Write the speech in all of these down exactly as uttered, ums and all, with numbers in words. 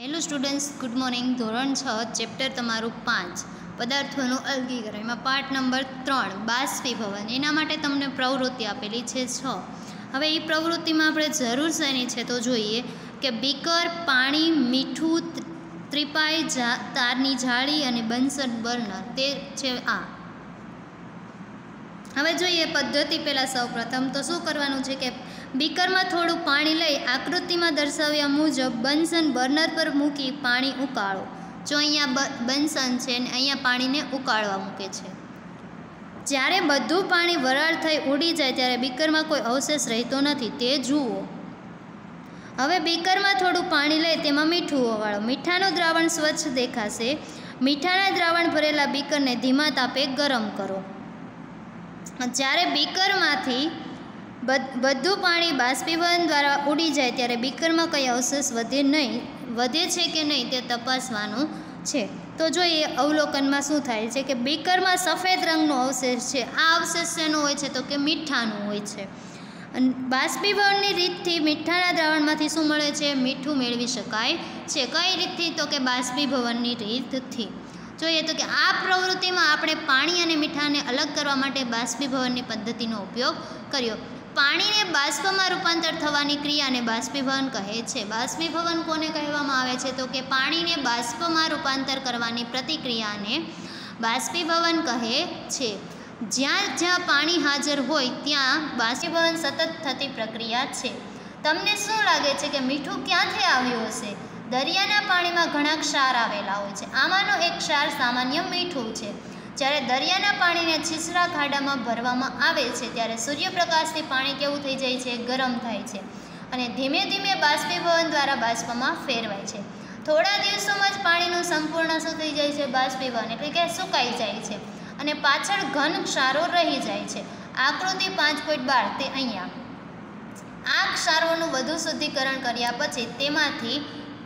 Hello students, good morning. ધોરણ છ chapter તમારું પાંચ પદાર્થોનું અલગીકરણ, એમાં પાર્ટ નંબર ત્રણ બાષ્પીભવન. એના માટે તમને પ્રવૃત્તિ આપેલી છે છ. હવે એ પ્રવૃત્તિમાં આપણે જરૂર શેની છે તો જોઈએ કે બીકર, પાણી, મીઠું, ત્રિપાઈ, તારની જાળી અને બન્સન બર્નર તે છે આ. હવે જોઈએ પદ્ધતિ. પહેલાં સૌ પ્રથમ તો શું કરવાનું છે કે બીકરમાં થોડું પાણી લઈ આકૃતિમાં દર્શાવ્યા મુજબ બન્સન બર્નર પર મૂકી પાણી ઉકાળો. જો અહીંયા બન્સન છે ને અહીંયા પાણીને ઉકાળવા મૂકે છે. જ્યારે બધું પાણી વરાળ થઈ ઉડી જાય ત્યારે બીકરમાં કોઈ અવશેષ રહેતો નથી તે જુઓ. હવે બીકરમાં થોડું પાણી લઈ તેમાં મીઠું ઓવાળો. મીઠાનું દ્રાવણ સ્વચ્છ દેખાશે. મીઠાના દ્રાવણ ભરેલા બીકરને ધીમા તાપે ગરમ કરો. જ્યારે બીકરમાંથી બધું પાણી બાષ્પીભવન દ્વારા ઉડી જાય ત્યારે બીકરમાં કંઈ અવશેષ વધે નહીં વધે છે કે નહીં તે તપાસવાનું છે. તો જોઈએ અવલોકનમાં શું થાય છે કે બીકરમાં સફેદ રંગનો અવશેષ છે. આ અવશેષ શેનો હોય છે તો કે મીઠાનું હોય છે. બાષ્પીભવનની રીતથી મીઠાના દ્રાવણમાંથી શું મળે છે? મીઠું મેળવી શકાય છે. કઈ રીતથી તો કે બાષ્પીભવનની રીતથી. જોઈએ તો કે આ પ્રવૃત્તિમાં આપણે પાણી અને મીઠાને અલગ કરવા માટે બાષ્પીભવનની પદ્ધતિનો ઉપયોગ કર્યો. પાણીને બાષ્પમાં રૂપાંતર થવાની ક્રિયાને બાષ્પીભવન કહે છે. બાષ્પીભવન કોને કહેવામાં આવે છે તો કે પાણીને બાષ્પમાં રૂપાંતર કરવાની પ્રતિક્રિયાને બાષ્પીભવન કહે છે. જ્યાં જ્યાં પાણી હાજર હોય ત્યાં બાષ્પીભવન સતત થતી પ્રક્રિયા છે. તમને શું લાગે છે કે મીઠું ક્યાંથી આવ્યું હશે? દરિયાના પાણીમાં ઘણા ક્ષાર આવેલા હોય છે. આમાંનો એક ક્ષાર સામાન્ય મીઠું છે. જ્યારે દરિયાના પાણીને છીછરા ખાડામાં ભરવામાં આવે છે ત્યારે સૂર્યપ્રકાશથી પાણી કેવું થઈ જાય છે? ગરમ થાય છે અને ધીમે ધીમે બાષ્પીભવન દ્વારા બાષ્પમાં ફેરવાય છે. થોડા દિવસોમાં જ પાણીનું સંપૂર્ણ શું થઈ જાય છે? બાષ્પીભવન એટલે કે સુકાઈ જાય છે અને પાછળ ઘન ક્ષારો રહી જાય છે. આકૃતિ પાંચ પોઈન્ટ બાર તે અહીંયા. આ ક્ષારોનું વધુ શુદ્ધિકરણ કર્યા પછી તેમાંથી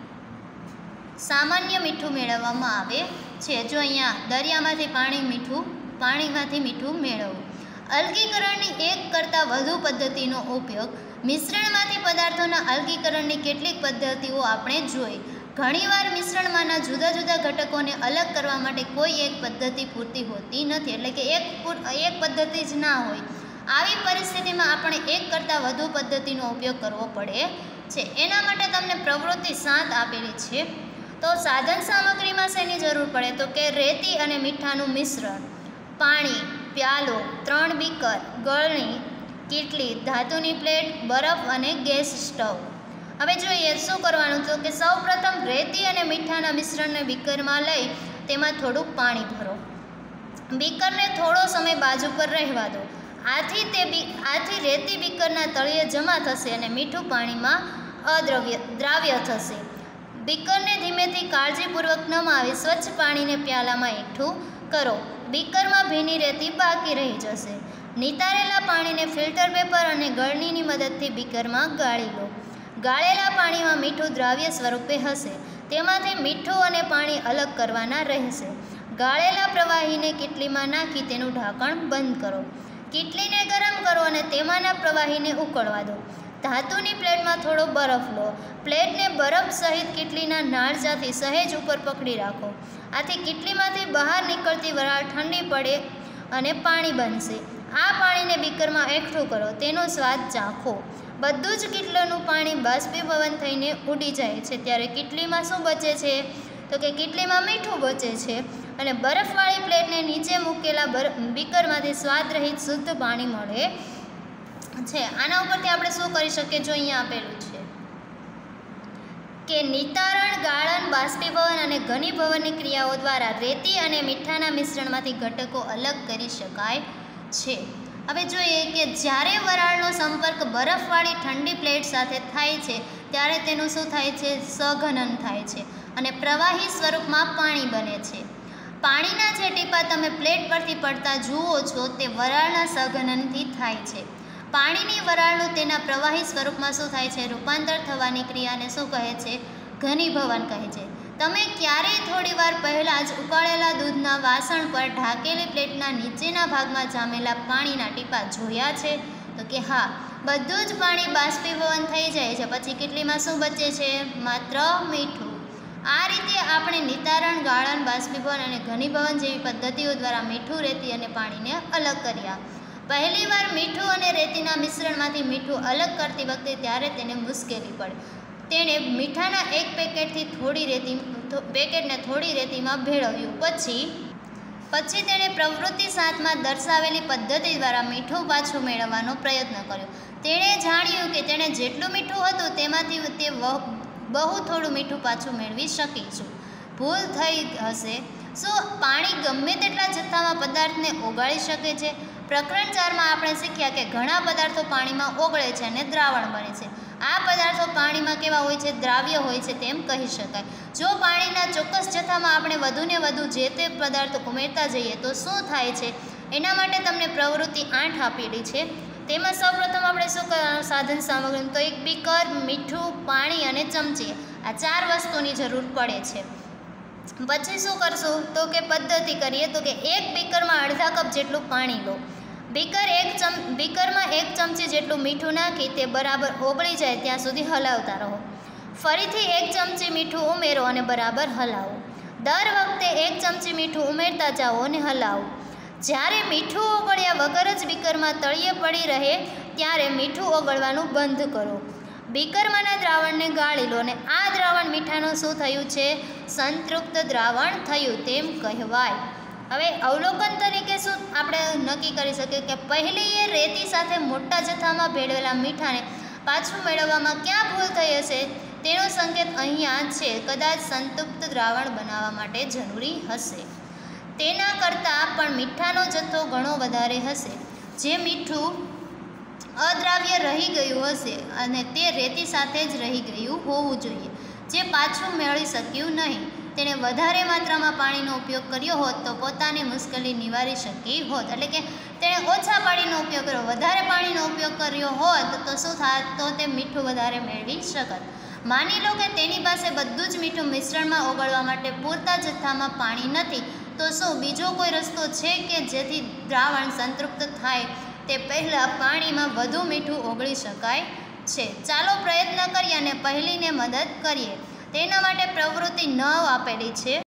સામાન્ય મીઠું મેળવવામાં આવે છે. જો અહીંયા દરિયામાંથી પાણી મીઠું પાણીમાંથી મીઠું મેળવવું. અલગીકરણની એક કરતાં વધુ પદ્ધતિનો ઉપયોગ. મિશ્રણમાંથી પદાર્થોના અલગીકરણની કેટલીક પદ્ધતિઓ આપણે જોઈ. ઘણીવાર મિશ્રણમાંના જુદા જુદા ઘટકોને અલગ કરવા માટે કોઈ એક પદ્ધતિ પૂરતી હોતી નથી, એટલે કે એક એક પદ્ધતિ જ ના હોય. આવી પરિસ્થિતિમાં આપણે એક કરતાં વધુ પદ્ધતિનો ઉપયોગ કરવો પડે છે. એના માટે તમને પ્રવૃત્તિ સાત આપેલી છે. તો સાધન સામગ્રીમાં શેની જરૂર પડે તો કે રેતી અને મીઠાનું મિશ્રણ, પાણી, પ્યાલો, ત્રણ બીકર, ગળણી, કીટલી, ધાતુની પ્લેટ, બરફ અને ગેસ સ્ટવ. હવે જોઈએ શું કરવાનું તો કે સૌ પ્રથમ રેતી અને મીઠાના મિશ્રણને બીકરમાં લઈ તેમાં થોડુંક પાણી ભરો. બીકરને થોડો સમય બાજુ પર રહેવા દો. આથી તે આથી રેતી બીકરના તળિયે જમા થશે અને મીઠું પાણીમાં અદ્રવ્ય દ્રાવ્ય થશે. બીકરને ધીમેથી કાળજીપૂર્વક નમાવી સ્વચ્છ પાણીને પ્યાલામાં એકઠું કરો. બીકરમાં ભીની રેતી બાકી રહી જશે. નિતારેલા પાણીને ફિલ્ટર પેપર અને ગળણીની મદદથી બીકરમાં ગાળી લો. ગાળેલા પાણીમાં મીઠું દ્રાવ્ય સ્વરૂપે હશે. તેમાંથી મીઠું અને પાણી અલગ કરવાના રહેશે. ગાળેલા પ્રવાહીને કીટલીમાં નાખી તેનું ઢાંકણ બંધ કરો. કીટલીને ગરમ કરો અને તેમાંના પ્રવાહીને ઉકળવા દો. ધાતુની પ્લેટમાં થોડો બરફ લો. પ્લેટને બરફ સહિત કીટલીના નાળજાથી સહેજ ઉપર પકડી રાખો. આથી કીટલીમાંથી બહાર નીકળતી વરાળ ઠંડી પડે અને પાણી બનશે. આ પાણીને બીકરમાં એકઠું કરો. તેનો સ્વાદ ચાખો. બધું જ કીટલીનું પાણી બાષ્પીભવન થઈને ઉડી જાય છે ત્યારે કીટલીમાં શું બચે છે તો કે કીટલીમાં મીઠું બચે છે અને બરફવાળી પ્લેટને નીચે મૂકેલા બીકરમાંથી સ્વાદ રહિત શુદ્ધ પાણી મળે છે. આના ઉપરથી આપણે શું કરી શકીએ? જો અહીંયા આપેલું છે કે નિતારણ, ગાળણ, બાષ્પીભવન અને ઘનીભવનની ક્રિયાઓ દ્વારા રેતી અને મીઠાના મિશ્રણમાંથી ઘટકો અલગ કરી શકાય છે. હવે જોઈએ કે જ્યારે વરાળનો સંપર્ક બરફવાળી ઠંડી પ્લેટ સાથે થાય છે ત્યારે તેનું શું થાય છે? સઘનન થાય છે અને પ્રવાહી સ્વરૂપમાં પાણી બને છે. પાણીના જે ટીપાં તમે પ્લેટ પરથી પડતા જુઓ છો તે વરાળના સઘનનથી થાય છે. પાણીની વરાળનું તેના પ્રવાહી સ્વરૂપમાં શું થાય છે? રૂપાંતર થવાની ક્રિયાને શું કહે છે? ઘનીભવન કહે છે. તમે ક્યારેય થોડી વાર પહેલાં જ ઉકાળેલા દૂધના વાસણ પર ઢાંકેલી પ્લેટના નીચેના ભાગમાં જામેલા પાણીના ટીપાં જોયા છે તો કે હા. બધું જ પાણી બાષ્પીભવન થઈ જાય છે પછી કીટલીમાં શું બચે છે? માત્ર મીઠું. આપણે નિતારણ, ગાળણ, બાષ્પીભવન અને ઘનીભવન જેવી પદ્ધતિઓ દ્વારા મીઠું, રેતી અને પાણીને અલગ કર્યા. પહેલીવાર મીઠું અને રેતીના મિશ્રણમાંથી મીઠું અલગ કરતી વખતે ત્યારે તેને મુશ્કેલી પડે. તેણે મીઠાના એક પેકેટથી થોડી રેતી પેકેટને થોડી રેતીમાં ભેળવ્યું. પછી પછી તેણે પ્રવૃત્તિ સાતમાં દર્શાવેલી પદ્ધતિ દ્વારા મીઠું પાછું મેળવવાનો પ્રયત્ન કર્યો. તેણે જાણ્યું કે તેણે જેટલું મીઠું હતું તેમાંથી તે બહુ થોડું મીઠું પાછું મેળવી શકીશું. ભૂલ થઈ હશે. શું પાણી ગમે તેટલા જથ્થામાં પદાર્થને ઓગાળી શકે છે? પ્રકરણ ચારમાં આપણે શીખ્યા કે ઘણા પદાર્થો પાણીમાં ઓગળે છે અને દ્રાવણ બને છે. આ પદાર્થો પાણીમાં કેવા હોય છે? દ્રાવ્ય હોય છે તેમ કહી શકાય. જો પાણીના ચોક્કસ જથ્થામાં આપણે વધુને વધુ જે તે પદાર્થો ઉમેરતા જઈએ તો શું થાય છે? એના માટે તમને પ્રવૃત્તિ આઠ આપેલી છે. તેમાં સૌપ્રથમ આપણે શું કરવાનું? સાધન સામગ્રી. તો એક બીકર, મીઠું, પાણી અને ચમચી, આ ચાર વસ્તુની જરૂર પડે છે. પછી શું કરશું? તો કે પદ્ધતિ કરીએ તો કે એક બીકરમાં અડધા કપ જેટલું પાણી લો. બીકર એક ચમ બીકરમાં એક ચમચી જેટલું મીઠું નાખી તે બરાબર ઓગળી જાય ત્યાં સુધી હલાવતા રહો. ફરીથી એક ચમચી મીઠું ઉમેરો અને બરાબર હલાવો. દર વખતે એક ચમચી મીઠું ઉમેરતા જાઓ અને હલાવો. જ્યારે મીઠું ઓગળ્યા વગર જ બીકરમાં તળિયે પડી રહે ત્યારે મીઠું ઓગળવાનું બંધ કરો. બીકરમાંના દ્રાવણને ગાળી લો અને આ દ્રાવણ મીઠાનું શું થયું છે? સંતૃપ્ત દ્રાવણ થયું તેમ કહેવાય. હવે અવલોકન તરીકે શું આપણે નક્કી કરી શકીએ કે પહેલી એ રેતી સાથે મોટા જથ્થામાં ભેળવેલા મીઠાને પાછું મેળવવામાં ક્યાં ભૂલ થઈ હશે તેનો સંકેત અહીંયા છે. કદાચ સંતૃપ્ત દ્રાવણ બનાવવા માટે જરૂરી હશે. તેના કરતાં પણ મીઠાનો જથ્થો ઘણો વધારે હશે. જે મીઠું અદ્રાવ્ય રહી ગયું હશે અને તે રેતી સાથે જ રહી ગયું હોવું જોઈએ, જે પાછું મેળવી શક્યું નહીં. તેણે વધારે માત્રામાં પાણીનો ઉપયોગ કર્યો હોત તો પોતાની મુશ્કેલી નિવારી શકી હોત. એટલે કે તેણે ઓછા પાણીનો ઉપયોગ કર્યો, વધારે પાણીનો ઉપયોગ કર્યો હોત તો શું થાત? તો તે મીઠું વધારે મેળવી શકત. માની લો કે તેની પાસે બધું જ મીઠું મિશ્રણમાં ઓગળવા માટે પૂરતા જથ્થામાં પાણી નથી, તો શું બીજો કોઈ રસ્તો છે કે જેથી દ્રાવણ સંતૃપ્ત થાય તે પહેલાં પાણીમાં વધુ મીઠું ઓગળી શકાય છે? ચાલો પ્રયત્ન કરીએ અને પહેલીને મદદ કરીએ. તેના માટે પ્રવૃત્તિ નવ આપેલી છે.